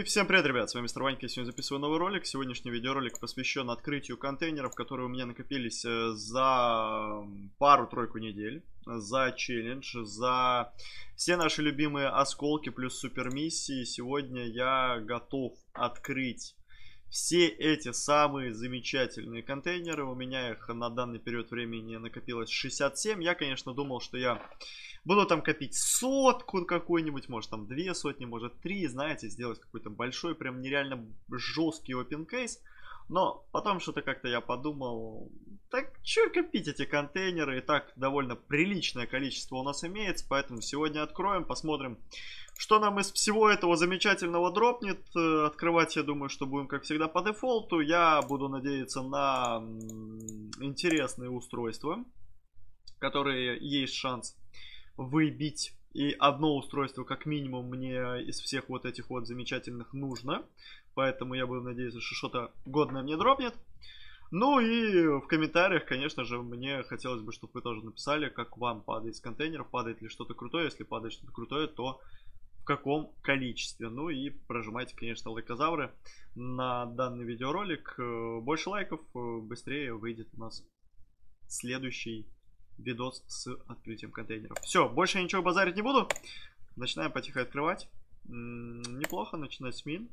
Всем привет, ребят, с вами Мистер Ванька, я сегодня записываю новый ролик. Сегодняшний видеоролик посвящен открытию контейнеров, которые у меня накопились за пару-тройку недель, за челлендж, за все наши любимые осколки плюс супермиссии. Сегодня я готов открыть все эти самые замечательные контейнеры. У меня их на данный период времени накопилось 67. Я, конечно, думал, что я буду там копить сотку какую-нибудь, может там 2 сотни, может 3, знаете, сделать какой-то большой, прям нереально жесткий опенкейс. Но потом что-то как-то я подумал, так что копить эти контейнеры, и так довольно приличное количество у нас имеется, поэтому сегодня откроем, посмотрим, что нам из всего этого замечательного дропнет. Открывать, я думаю, что будем, как всегда, по дефолту. Я буду надеяться на интересные устройства, которые есть шанс выбить. И одно устройство, как минимум, мне из всех вот этих вот замечательных нужно. Поэтому я буду надеяться, что что-то годное мне дропнет. Ну и в комментариях, конечно же, мне хотелось бы, чтобы вы тоже написали, как вам падает с контейнеров, падает ли что-то крутое. Если падает что-то крутое, то в каком количестве. Ну и прожимайте, конечно, лайкозавры на данный видеоролик. Больше лайков, быстрее выйдет у нас следующий видос с открытием контейнеров. Все, больше я ничего базарить не буду. Начинаем потихо открывать. Неплохо начинать с мин.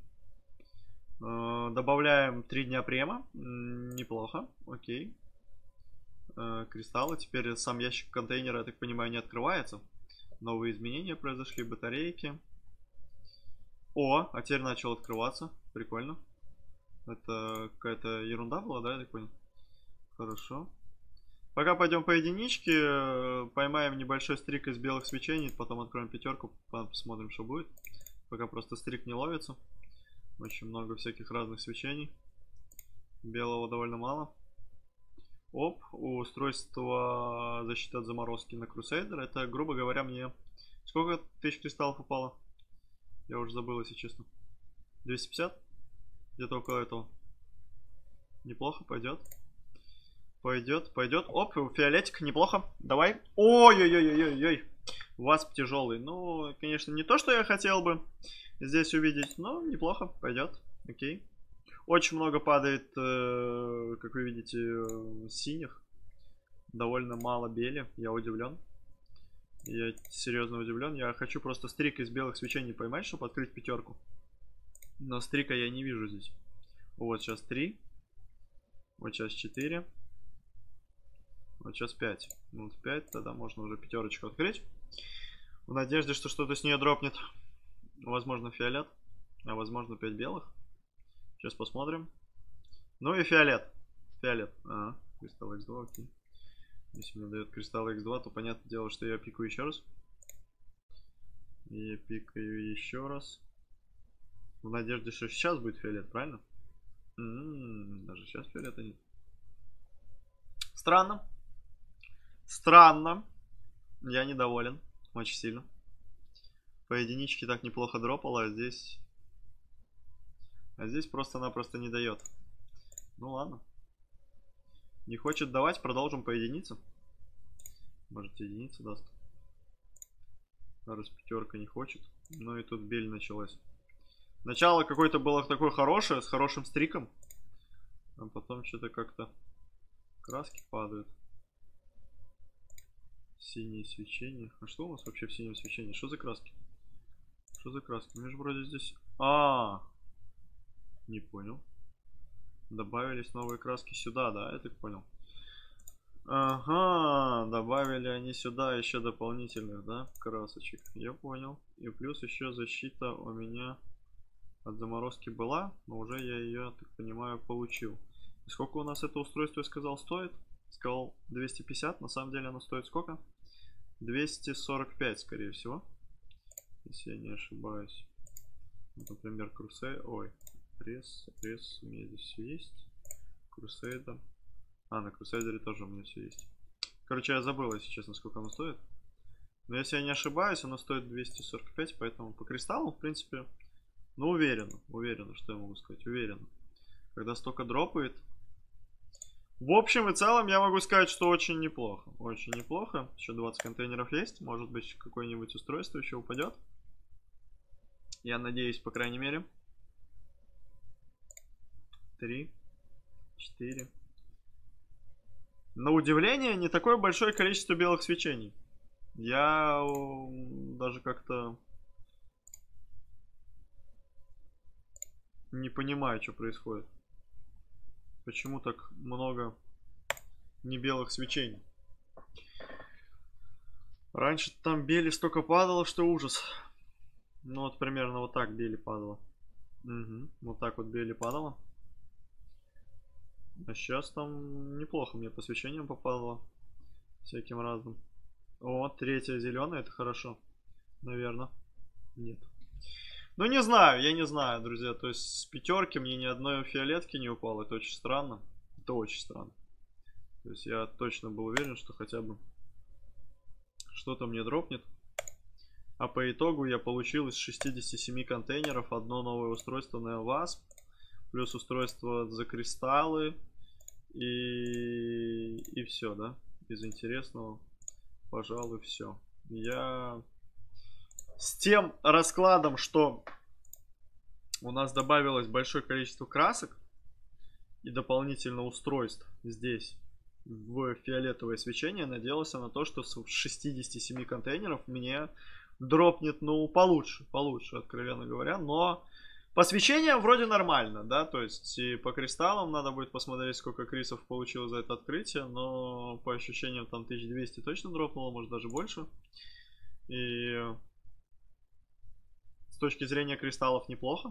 Добавляем 3 дня према. Неплохо, окей. Кристаллы. Теперь сам ящик контейнера, я так понимаю, не открывается. Новые изменения произошли, батарейки. О, а теперь начал открываться. Прикольно. Это какая-то ерунда была, да, я так понял? Хорошо. Пока пойдем по единичке, поймаем небольшой стрик из белых свечений, потом откроем пятерку, посмотрим, что будет. Пока просто стрик не ловится. Очень много всяких разных свечений. Белого довольно мало. Оп, устройство защиты от заморозки на Crusader. Это, грубо говоря, мне... Сколько тысяч кристаллов упало? Я уже забыл, если честно. 250? Где-то около этого. Неплохо, пойдет. Пойдет, пойдет. Оп, фиолетик, неплохо. Давай. Ой-ой-ой-ой-ой-ой. Васп тяжелый. Ну, конечно, не то, что я хотел бы здесь увидеть, но неплохо. Пойдет. Окей. Очень много падает, как вы видите, синих. Довольно мало бели. Я удивлен. Я серьезно удивлен. Я хочу просто стрик из белых свечений поймать, чтобы открыть пятерку. Но стрика я не вижу здесь. Вот сейчас 3. Вот сейчас 4. Вот сейчас 5. Ну, 5, тогда можно уже пятерочку открыть. В надежде, что что-то с нее дропнет. Возможно, фиолет. А возможно, 5 белых. Сейчас посмотрим. Ну и фиолет. Фиолет. Ага. Кристалл X2, окей. Если мне дает кристалл X2, то понятное дело, что я пикаю еще раз. И пикаю еще раз. В надежде, что сейчас будет фиолет, правильно? Даже сейчас фиолета нет. Странно. Странно. Я недоволен. Очень сильно. По единичке так неплохо дропало, а здесь... А здесь просто-напросто не дает. Ну ладно. Не хочет давать, продолжим по единице. Может, единица даст. Раз пятерка не хочет. Ну и тут бель началась. Начало какое-то было такое хорошее, с хорошим стриком. А потом что-то как-то краски падают. Синее свечение. А что у нас вообще в синем свечении? Что за краски? Что за краски? Мы же вроде здесь... Не понял. Добавились новые краски сюда, да? Я так понял. Ага, добавили они сюда еще дополнительных, да, красочек. Я понял. И плюс еще защита у меня от заморозки была, но уже я ее, так понимаю, получил. И сколько у нас это устройство, я сказал, стоит? Сказал 250, на самом деле оно стоит сколько? 245, скорее всего. Если я не ошибаюсь. Вот, например, Crusader. Ой, пресс, у меня здесь все есть. Crusader. На Crusader тоже у меня все есть. Короче, я забыл, если честно, сколько оно стоит. Но если я не ошибаюсь, оно стоит 245, поэтому по кристаллам, в принципе, ну, уверенно, что я могу сказать, уверенно. Когда столько дропает. В общем и целом, я могу сказать, что очень неплохо. Очень неплохо. Еще 20 контейнеров есть. Может быть, какое-нибудь устройство еще упадет. Я надеюсь, по крайней мере. 3, 4. На удивление, не такое большое количество белых свечений. Я даже как-то не понимаю, что происходит. Почему так много не белых свечений? Раньше там бели столько падало, что ужас. Ну вот примерно вот так бели падало. Угу. Вот так вот бели падало. А сейчас там неплохо мне по свечениям попало. Всяким разным. О, третья зеленая, это хорошо. Наверное. Нет. Ну не знаю, я не знаю, друзья. То есть с пятерки мне ни одной фиолетки не упало. Это очень странно. Это очень странно. То есть я точно был уверен, что хотя бы что-то мне дропнет. А по итогу я получил из 67 контейнеров одно новое устройство на Wasp. Плюс устройство за кристаллы. И все, да? Из интересного, пожалуй, все. Я с тем раскладом, что у нас добавилось большое количество красок и дополнительно устройств здесь в фиолетовое свечение, надеялся на то, что с 67 контейнеров мне дропнет, ну, получше, откровенно говоря. Но по свечениям вроде нормально, да, то есть и по кристаллам надо будет посмотреть, сколько крисов получил за это открытие, но по ощущениям там 1200 точно дропнуло, может даже больше. И с точки зрения кристаллов неплохо,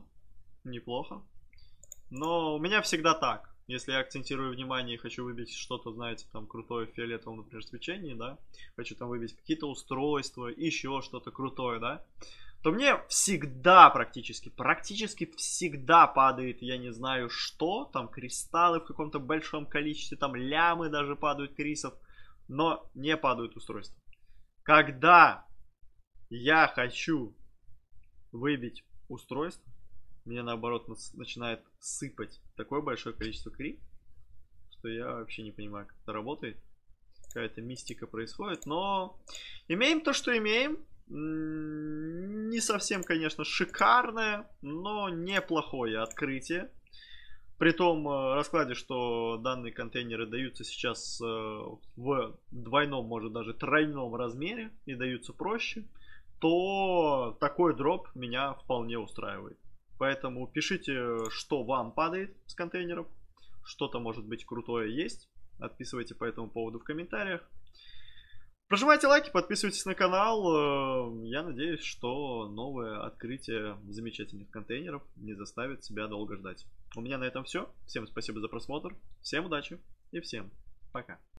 но у меня всегда так. Если я акцентирую внимание и хочу выбить что-то, знаете, там крутое в фиолетовом, например, свечении, да, хочу там выбить какие-то устройства, еще что-то крутое, да, то мне всегда практически всегда падает, я не знаю что, там кристаллы в каком-то большом количестве, там лямы даже падают крисов, но не падают устройства. Когда я хочу выбить устройство, мне наоборот начинает сыпать такое большое количество кри, что я вообще не понимаю, как это работает. Какая-то мистика происходит, но имеем то, что имеем. Не совсем, конечно, шикарное, но неплохое открытие. При том раскладе, что данные контейнеры даются сейчас в двойном, может даже тройном размере и даются проще, то такой дроп меня вполне устраивает. Поэтому пишите, что вам падает с контейнеров. Что-то может быть крутое есть. Отписывайте по этому поводу в комментариях. Прожимайте лайки, подписывайтесь на канал. Я надеюсь, что новое открытие замечательных контейнеров не заставит себя долго ждать. У меня на этом все. Всем спасибо за просмотр. Всем удачи и всем пока.